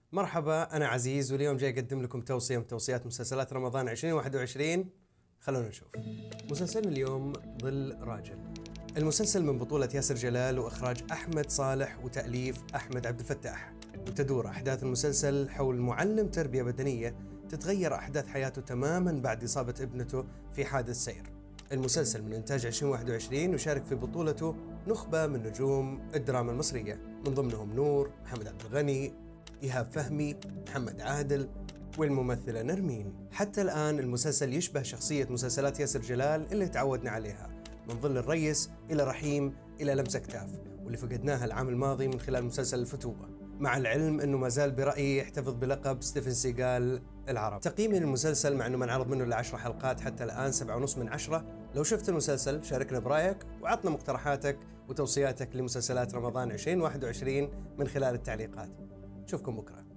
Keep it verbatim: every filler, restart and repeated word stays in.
مرحبا، أنا عزيز واليوم جاي أقدم لكم توصية من توصيات مسلسلات رمضان ألفين وواحد وعشرين. خلونا نشوف. مسلسلنا اليوم ظل راجل. المسلسل من بطولة ياسر جلال وإخراج أحمد صالح وتأليف أحمد عبد الفتاح، وتدور أحداث المسلسل حول معلم تربية بدنية تتغير أحداث حياته تماماً بعد إصابة ابنته في حادث سير. المسلسل من إنتاج ألفين وواحد وعشرين وشارك في بطولته نخبة من نجوم الدراما المصرية، من ضمنهم نور، محمد عبد الغني، إيهاب فهمي، محمد عادل والممثلة نرمين. حتى الآن المسلسل يشبه شخصية مسلسلات ياسر جلال اللي تعودنا عليها، من ظل الريس إلى رحيم إلى لمسة كتاف، واللي فقدناها العام الماضي من خلال مسلسل الفتوة، مع العلم أنه ما زال برأيي يحتفظ بلقب ستيفن سيغال العرب. تقييمي للمسلسل مع أنه منعرض منه لعشر حلقات حتى الآن سبعة ونص من عشرة. لو شفت المسلسل شاركنا برأيك وعطنا مقترحاتك وتوصياتك لمسلسلات رمضان ألفين وواحد وعشرين من خلال التعليقات. نشوفكم بكرة.